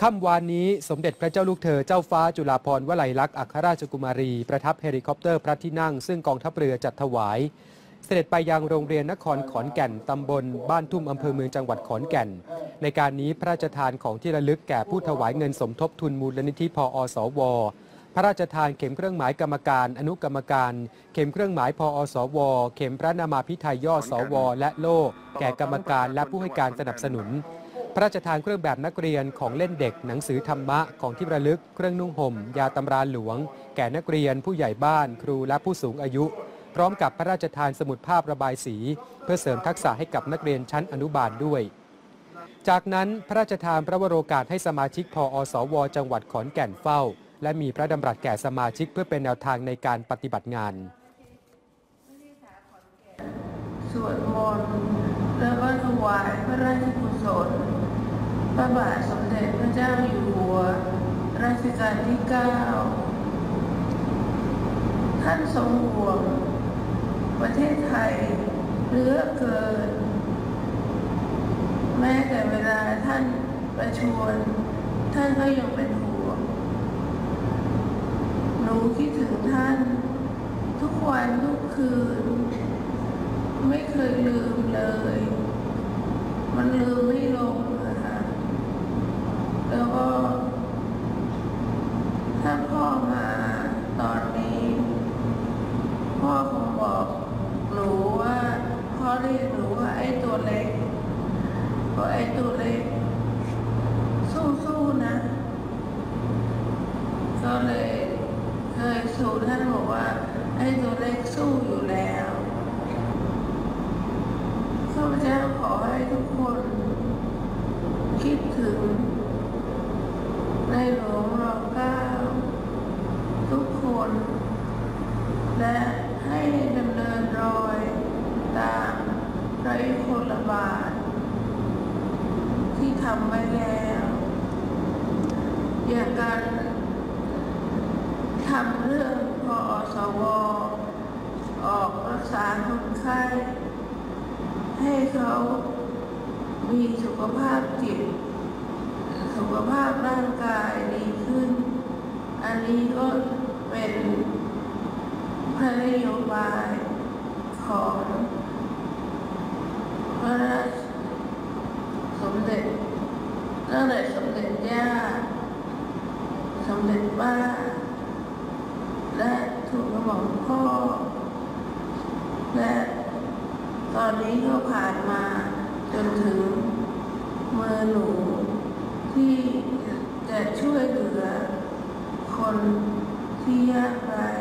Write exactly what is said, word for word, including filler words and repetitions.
ค่ำวานนี้สมเด็จพระเจ้าลูกเธอเจ้าฟ้าจุฬาภรณ์วลัยลักษณ์อัครราชกุมารีประทับเฮลิคอปเตอร์พระที่นั่งซึ่งกองทัพเรือจัดถวายเสด็จไปยังโรงเรียนนครขอนแก่นตำบลบ้านทุ่มอำเภอเมืองจังหวัดขอนแก่นในการนี้พระราชทานของที่ระลึกแก่ผู้ถวายเงินสมทบทุนมูลนิธิพอสวพระราชทานเข็มเครื่องหมายกรรมการอนุกรรมการเข็มเครื่องหมายพอสวเข็มพระนามาภิไธยย่อสวและโล่แก่กรรมการและผู้ให้การสนับสนุนพระราชทานเครื่องแบบนักเรียนของเล่นเด็กหนังสือธรรมะของที่ระลึกเครื่องนุ่งห่มยาตำราหลวงแก่นักเรียนผู้ใหญ่บ้านครูและผู้สูงอายุพร้อมกับพระราชทานสมุดภาพระบายสีเพื่อเสริมทักษะให้กับนักเรียนชั้นอนุบาลด้วยจากนั้นพระราชทานพระวโรกาสให้สมาชิกพอสวจังหวัดขอนแก่นเฝ้าและมีพระดำรัสแก่สมาชิกเพื่อเป็นแนวทางในการปฏิบัติงานสวดมนต์แล้วก็ถวายพระราชกุศลพระบาทสมเด็จพระเจ้าอยู่หัวรัชกาลที่เก้าท่านทรงห่วงประเทศไทยเหลือเกินแม้แต่เวลาท่านประชวรท่านก็ยังเป็นห่วงหนูคิดถึงท่านทุกวันทุกคืนไม่เคยลืมเลยมันลืมไม่ลงนะคะแล้วก็ถ้าพ่อมาตอนนี้พ่อคงบอกหนูว่าพ่อเรียกหนูว่าไอ้ตัวเล็กเพราะไอ้ตัวเล็กสู้ๆนะก็เลยเคยสู้ท่านบอกว่าไอ้ตัวเล็กสู้อยู่แล้วข้าพเจ้าขอให้ทุกคนคิดถึงในหลวงรอเก้าทุกคนและให้ดำเนินรอยตามพระยุคลบาทที่ทำไว้แล้วอย่างการทำเรื่องพอสวออกรักษาคนไข้ให้เขามีสุขภาพจิตสุขภาพร่างกายดีขึ้นอันนี้ก็เป็นพระนโยบายของพระราชสมเด็จตั้งแต่สมเด็จย่าสมเด็จป้าและทูลกระหม่อมพ่อและตอนนี้ก็ผ่านมาจนถึงมือหนูที่จะช่วยเหลือคนที่ยากไร้